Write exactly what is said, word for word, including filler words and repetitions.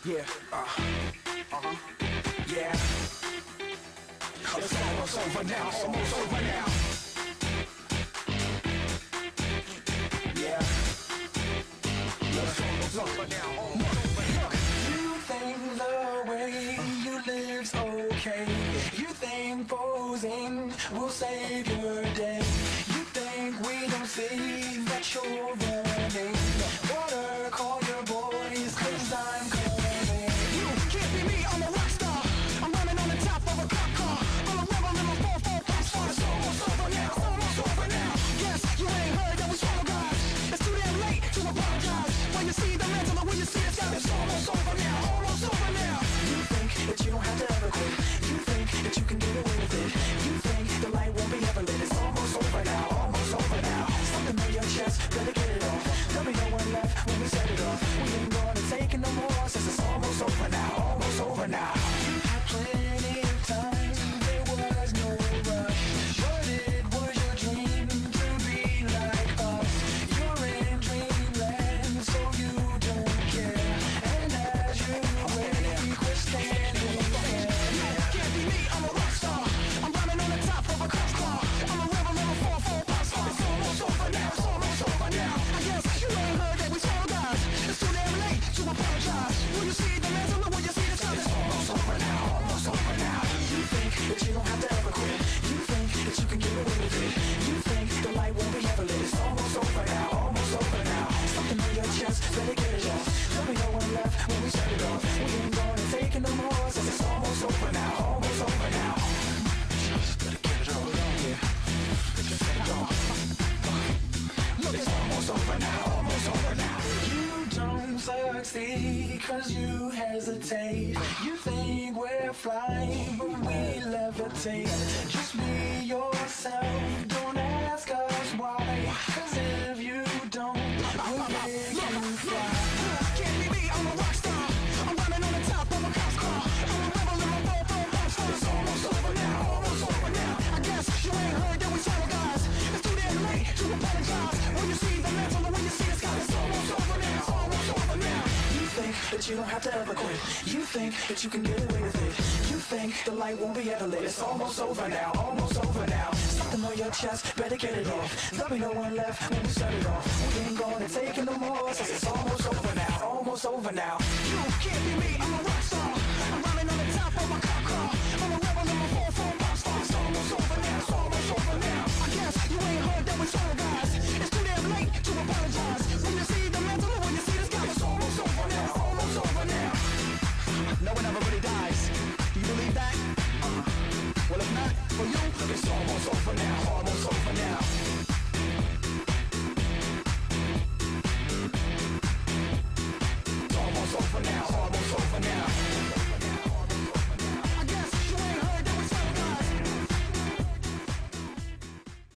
Yeah, uh, uh-huh, yeah. It's almost over now, almost over now. Yeah. It's almost over now, almost over now. You think the way you live's okay. You think posing will save your day. You think we don't see that you're running. Water, call your boys, cause I'm coming. You can't be me, I'm a rock star. I'm running on the top of a cop car. I'm a rebel in my four four pop star. It's almost over now, almost over now. Yes, you ain't heard that we swallow guys. It's too damn late to apologize. When you see the mantle, when you see the sky, it's almost over now, almost over now. You think that you don't have to ever quit. You think that you can get away with it. You think the light won't be ever lit. It's almost over now, almost over now. Something on your chest, better get it off. There'll be no one left when we set it off. We ain't gonna take it no more, since it's almost over now, almost over now. You had plenty of time, there was no rush. But it was your dream to be like us. You're in dreamland, so you don't care. And as you wake, we're standing there. You can't be me, I'm a rock star. I'm running on the top of a cop car. I'm a rebel in a four four pop star. It's almost over now, it's almost over now. I guess you ain't heard that we swallow guys. It's too damn late to apologize. When you see the mantle, when you see the sky, it's almost over now, almost over now. You think that you don't have to ever quit. You think that you can get away with it. You think the light won't be ever lit. It's almost over now, almost over now. Something on your chest, better get it off. There'll be no one left when we set it off. We ain't gonna take it no more, since it's almost over now, almost over now. Just better get it all on here. Just get it all. Look, it's almost over now, almost over now. You don't succeed cause you hesitate. You think we're flying, but we levitate. Just be yourself, don't ask us why. Cause if you don't, we'll make you fly. Can't be me, I'm a rock star. I'm running on the top of a cop car. I'm a rebel in my four four pop star. It's almost over now, almost over now. I guess you ain't heard that we swallow guys. It's too damn late to apologize. When you see the mantle, when you see the sky, it's almost over now, it's almost over now. You think that you don't have to ever quit. You think that you can get away with it. You think the light won't be ever lit. It's almost over now, almost over now. Something on your chest, better get it off. There'll be no one left when we set it off. We ain't gonna take it no more, since it's almost over now, almost over now. You can't be me, I'm a rock star. I'm running on the top of my cop car. I'm a rebel in my four four pop star. It's almost over now, it's almost over now. I guess you ain't heard that we swallow guys. It's too damn late to apologize. When you see the mantle, when you see the sky, it's almost over now, almost over now. No one ever really dies. Do you believe that? Uh, well, if not, for you, it's almost over now, almost over now.